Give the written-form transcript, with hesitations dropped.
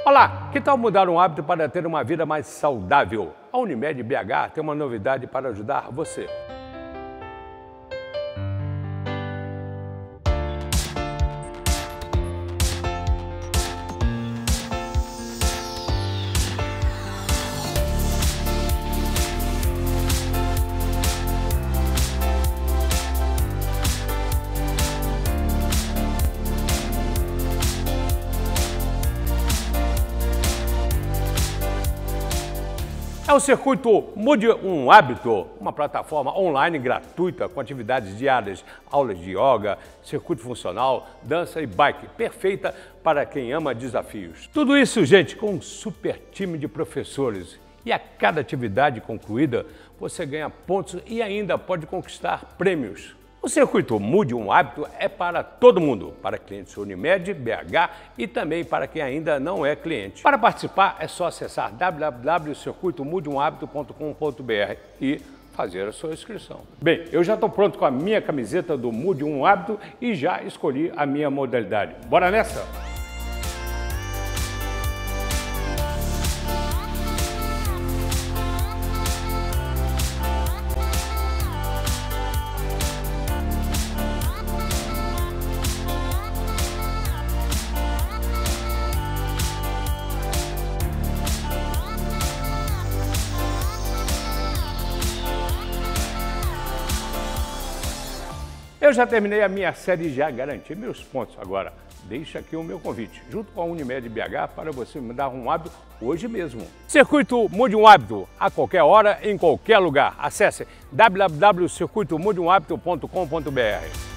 Olá, que tal mudar um hábito para ter uma vida mais saudável? A Unimed BH tem uma novidade para ajudar você. É o Circuito Mude um Hábito, uma plataforma online gratuita com atividades diárias, aulas de yoga, circuito funcional, dança e bike, perfeita para quem ama desafios. Tudo isso, gente, com um super time de professores. E a cada atividade concluída, você ganha pontos e ainda pode conquistar prêmios. O Circuito Mude um Hábito é para todo mundo, para clientes Unimed, BH e também para quem ainda não é cliente. Para participar é só acessar www.circuitomudeumhabito.com.br e fazer a sua inscrição. Bem, eu já estou pronto com a minha camiseta do Mude um Hábito e já escolhi a minha modalidade. Bora nessa? Eu já terminei a minha série e já garanti meus pontos. Agora, deixa aqui o meu convite, junto com a Unimed BH, para você mudar um hábito hoje mesmo. Circuito Mude um Hábito, a qualquer hora, em qualquer lugar. Acesse www.circuitomudeumhabito.com.br.